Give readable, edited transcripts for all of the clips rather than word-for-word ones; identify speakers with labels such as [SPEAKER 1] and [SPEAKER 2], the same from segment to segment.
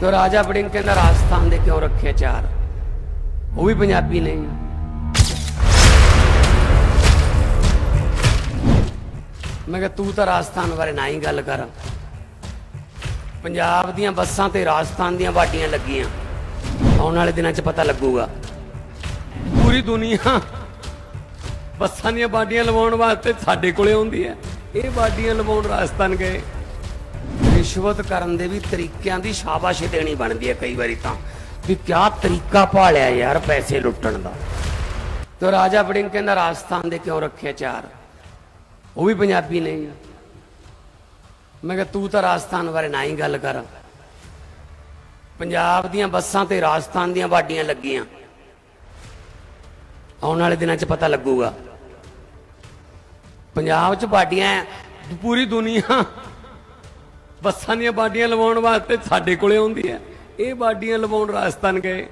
[SPEAKER 1] तो राजा वड़िंग कहता राजस्थान दे क्यों रखे चार, वो भी पंजाबी नहीं। मैं कहा तू तो राजस्थान बारे ना ही गल कर, पंजाब दियां बसां ते राजस्थान दियां वाडियां लगियां, आने वाले दिनों च पता लगूगा। पूरी दुनिया बसां दियां वाडियां लवाउण वास्ते साडे कोले आउंदी है, ये वाडियां लवाउण राजस्थान गए। रिश्वत करन दे भी तरीकों की शाबाशी देनी बनती है कई बारी, तो भी क्या तरीका भालिया यार पैसे लुटन का। तो राजा वड़िंग कहता राजस्थान दे क्यों रखे चार, वो भी पंजाबी नहीं। मैं कहा तू तो राजस्थान बारे ना ही गल कर, पंजाब दियां बसां ते राजस्थान दियां वाडियां लगियां, आने वाले दिनों च पता लगूगा। पंजाब च वाडियां पूरी दुनिया बसां दियां वाडियां लवाउण वास्ते साडे कोले आउंदी है, ये वाडियां लवाउण राजस्थान गए।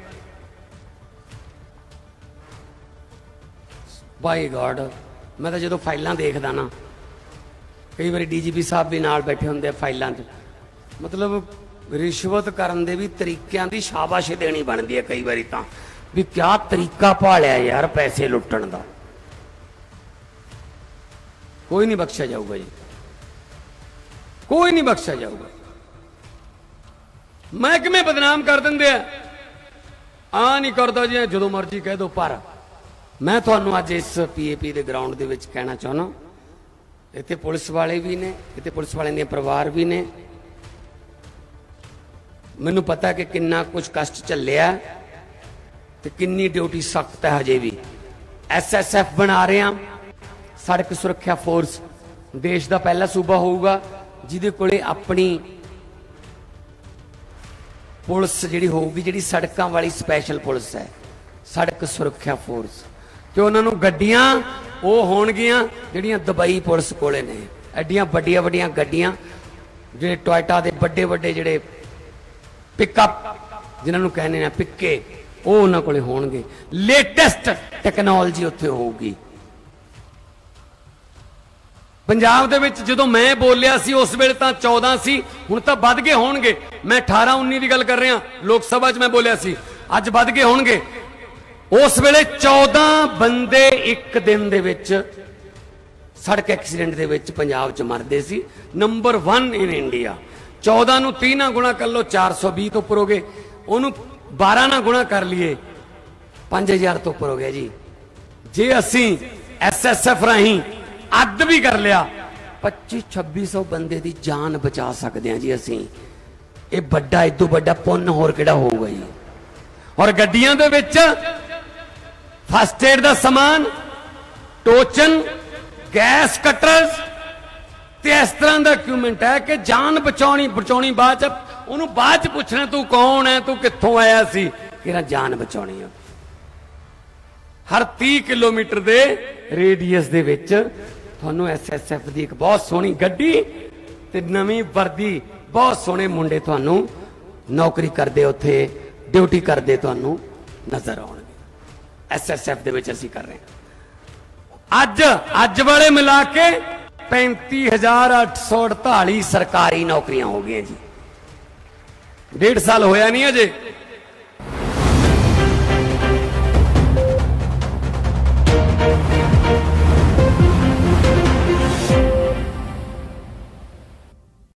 [SPEAKER 1] बाई गॉड, मैं तो जो फाइलां देखदा ना, कई बार DGP साहब भी नाल बैठे होंदे फाइलां च, मतलब रिश्वत करन दे भी तरीकों की शाबाशी देनी बनती है कई बारी, तो भी क्या तरीका भालिया यार पैसे लुटन का। कोई नहीं बख्शा जाऊगा जी, कोई नहीं बख्शा जाऊगा। महकमे बदनाम कर देंगे, आ नहीं करता जी जो मर्जी कह दो। पर मैं थानू अज इस PAP के ग्राउंड के कहना चाहना, इतने पुलिस वाले भी ने, इतने पुलिस वाले के परिवार भी ने। मैनू पता कि किन्ना कुछ कष्ट झलिया ते किन्नी ड्यूटी सख्त है। हजे भी SSF बना रहे हैं, सड़क सुरक्षा फोर्स देश का पहला सूबा होगा जिहदे कोले अपनी पुलिस जिहड़ी होगी, जिहड़ी सड़कों वाली स्पैशल पुलिस है, सड़क सुरक्षा फोर्स। तो उन्होंने गड्डियां वो होणगियां जिहड़ियां दुबई पुलिस कोले ने, एडियां वड्डियां वड्डियां गड्डियां, जिहड़े टोयोटा दे बड़े बड़े जिहड़े पिकअप जिन्होंने कहने हैं पिक्के, वो उन्होंने कोले होणगे। लेटेस्ट टैक्नोलॉजी उत्थे होगी। पंजाब दे विच जदों मैं बोलिया सी उस वेले तां 14 सी, हुण तां वध गए होणगे। मैं 18-19 की गल कर रहा, लोक सभा च मैं बोलिया सी, अज वध गए होणगे। उस वेले 14 बंदे एक दिन दे विच सड़क एक्सीडेंट दे विच पंजाब च मरदे सी, नंबर 1 इन इंडिया। 14 नूं 30 ना गुणा कर लो, 420 तो उपर हो गए। उन्होंने 12 ना गुणा कर लिए, 5000 तो उपर हो गया जी। जे असी SSF राही अद भी कर लिया, 2500-2600 बंदे की जान बचा सकते हैं जी असी। ये बड़ा इदू बड़ा पुण्य होर किहड़ा होगा जी। और गड्डियां दे विच फस्ट एड का समान, टोचन, गैस कटर्स ते इस तरह का इक्विपमेंट है कि जान बचानी बाद उन्होंने बाद पूछना तू कौन है, तू कित्थों आया सी, कि जान बचानी है। हर 30 किलोमीटर के रेडियस दे विच थानू SSF की एक बहुत सोहनी गड्डी ते नवीं वर्दी, बहुत सोहने मुंडे थानू नौकरी करते उत्थे ड्यूटी करते थानू नजर आउणगे। SSF दे विच असीं कर रहे हैं। अज वाले मिला के 35,848 सरकारी नौकरियां हो गई जी। 1.5 साल होया नहीं अजे।